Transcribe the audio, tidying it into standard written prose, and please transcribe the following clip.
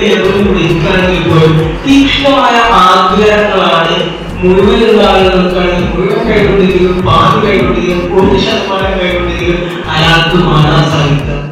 ലെവലിൽ ഇരിക്കുകയാണെങ്കിൽ പോലും തീക്ഷ്ണമായ ആഗ്രഹങ്ങളാണ് മുഴുവനുള്ള ആളുകൾക്കാണെങ്കിൽ മുഴുവൻ കൈകൊണ്ടെങ്കിലും പാതി കൈകൊണ്ടെങ്കിലും 1% കൈകൊണ്ടെങ്കിലും അയാൾക്ക് മാറാൻ സാധിക്കുക.